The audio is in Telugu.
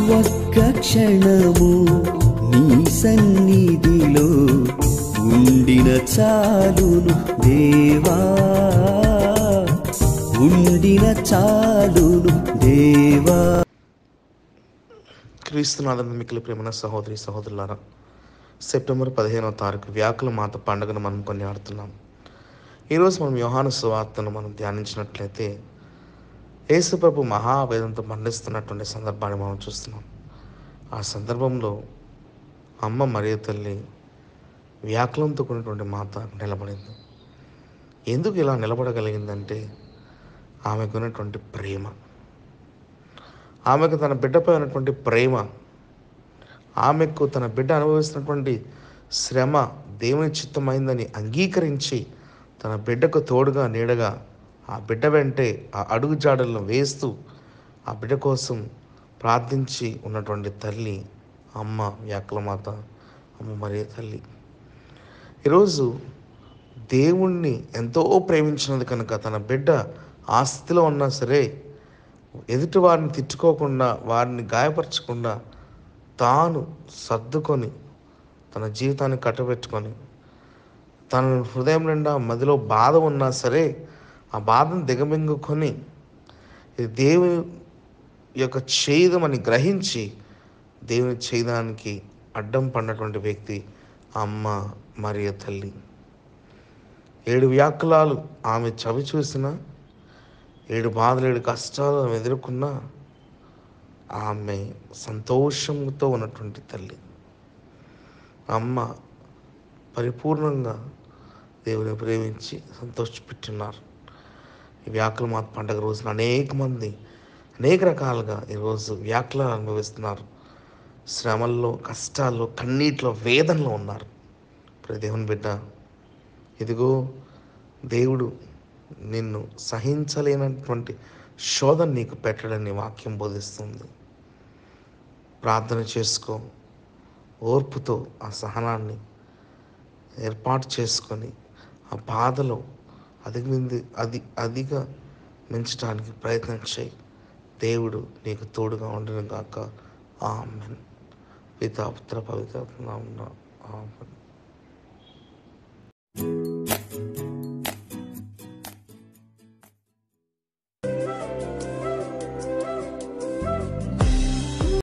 ఒక్క క్షణము నీ సన్నిధిలో ఉండిన చాలును దేవా, ఉండిన చాలును దేవా. క్రీస్తునాథుని మిక్కిలి ప్రేమన సహోదరి సహోదరులారా, సెప్టెంబర్ 15వ తారీఖు వ్యాకుల మాత పండుగను మనం కొనియాడుతున్నాం. ఈరోజు మనం యోహాను సువార్తను మనం ధ్యానించినట్లయితే యేసుప్రభు మహావేదంతో మండిస్తున్నటువంటి సందర్భాన్ని మనం చూస్తున్నాం. ఆ సందర్భంలో అమ్మ మరియ తల్లి వ్యాకులంతో కూడినటువంటి మాత నిలబడింది. ఎందుకు ఇలా నిలబడగలిగిందంటే ఆమెకున్నటువంటి ప్రేమ, ఆమెకు తన బిడ్డపై ఉన్నటువంటి ప్రేమ, ఆమెకు తన బిడ్డ అనుభవిస్తున్నటువంటి శ్రమ దేవుని చిత్తమైందని అంగీకరించి తన బిడ్డకు తోడుగా నీడగా ఆ బిడ్డ వెంటే ఆ అడుగు జాడలను వేస్తూ ఆ బిడ్డ కోసం ప్రార్థించి ఉన్నటువంటి తల్లి అమ్మ వ్యాకులమాత, అమ్మ మరియ తల్లి. ఈరోజు దేవుణ్ణి ఎంతో ప్రేమించినది కనుక తన బిడ్డ ఆ స్థితిలో ఉన్నా సరే ఎదుటి వారిని తిట్టుకోకుండా, వారిని గాయపరచకుండా తాను సర్దుకొని తన జీవితాన్ని కట్టబెట్టుకొని తన హృదయం నిండా మదిలో బాధ ఉన్నా సరే ఆ బాధను దిగమింగుకొని ఇది దేవుని యొక్క ఛేదమని గ్రహించి దేవుని ఛేదానికి అడ్డం పడినటువంటి వ్యక్తి అమ్మ మరియ తల్లి. 7 వ్యాకులాలు ఆమె చవి చూసిన, 7 బాధలు 7 కష్టాలు ఆమె ఎదుర్కొన్నా ఆమె సంతోషంతో ఉన్నటువంటి తల్లి. అమ్మ పరిపూర్ణంగా దేవుని ప్రేమించి సంతోషపెట్టున్నారు. ఈ వ్యాకుల మాత పండుగ రోజున అనేక మంది అనేక రకాలుగా ఈరోజు వ్యాకులాలు అనుభవిస్తున్నారు. శ్రమల్లో, కష్టాల్లో, కన్నీటిలో, వేదనలో ఉన్నారు. ఇప్పుడు దేవుని బిడ్డ, ఇదిగో దేవుడు నిన్ను సహించలేనటువంటి శోధన నీకు పెట్టడని వాక్యం బోధిస్తుంది. ప్రార్థన చేసుకో, ఓర్పుతో ఆ సహనాన్ని ఏర్పాటు చేసుకొని ఆ బాధలో అధిగా మించడానికి ప్రయత్నం చేయి. దేవుడు నీకు తోడుగా ఉండును గాక. ఆమేన్. పితా పుత్ర పవిత్రాత్మ నామమున ఆమేన్.